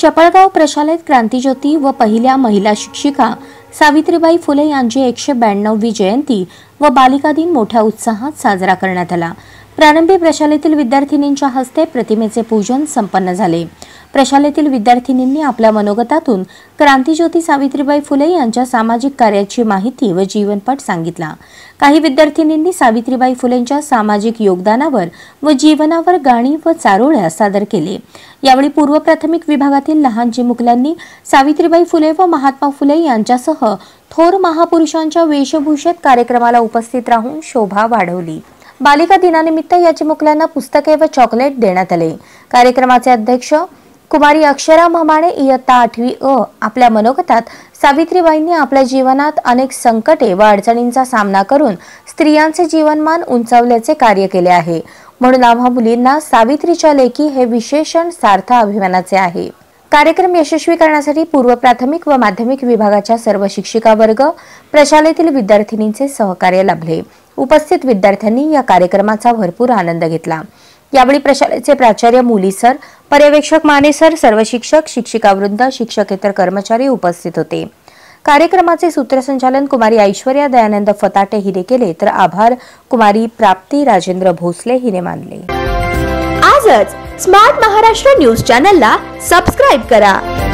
चपळगाव प्रशालेत क्रांतिज्योती व पहिल्या महिला शिक्षिका सावित्रीबाई फुले यांची 192वी जयंती व बालिका दिन मोठ्या उत्साहात साजरा करण्यात आला। प्रारंभी प्रशालेतील विद्यार्थिनींच्या हस्ते प्रतिमेचे पूजन संपन्न झाले। प्रशालेतील विद्यार्थिनींनी आपल्या मनोगतातून क्रांतिज्योती सावित्रीबाई फुले यांच्या सामाजिक कार्याची माहिती व जीवनपट सांगितला। काही विद्यार्थिनींनी सावित्रीबाई फुलेंच्या सामाजिक योगदानावर व जीवनावर गाणी व चारोळ्या सादर केले। यावेळी पूर्व प्राथमिक विभागातील लहान चिमुकल्यांनी सावित्रीबाई फुले व महात्मा फुले यांच्यासह थोर महापुरुषांच्या वेशभूषेत कार्यक्रमाला उपस्थित राहून शोभा वाढवली। बालिका दिनानिमित्त या चिमुकल्यांना पुस्तके व चॉकलेट देण्यात आले। कार्यक्रमाचे अध्यक्ष कुमारी अक्षरा म्हमाणे इयत्ता 8वी अ आपल्या मनोगतात सावित्रीबाईंनी आपल्या जीवनात अनेक संकटे व अडचणींचा सामना करून स्त्रियांचे जीवनमान उंचावल्याचे कार्य केले आहे, म्हणून आम्हा मुलींना सावित्रीच्या लेकी हे विशेषण सार्थ अभिमानाचे आहे। कार्यक्रम यशस्वी करण्यासाठी पूर्व प्राथमिक व माध्यमिक विभागाच्या सर्व शिक्षिका वर्ग प्रशालेतील विद्यार्थिनींचे सहकार्य लाभले। उपस्थित विद्यार्थ्यांनी या कार्यक्रमाचा भरपूर आनंद घेतला। यावेळी प्रशालेचे प्राचार्य मुली सर, पर्यवेक्षक माने सर, सर्व शिक्षक, शिक्षिकावृंद, शिक्षकेतर कर्मचारी उपस्थित होते। कार्यक्रमाचे सूत्रसंचालन कुमारी ऐश्वर्या दयानंद फताटे हिने केले, तर आभार कुमारी प्राप्ती राजेंद्र भोसले हिने मानले। आजच स्मार्ट महाराष्ट्र न्यूज चॅनलला सबस्क्राइब करा।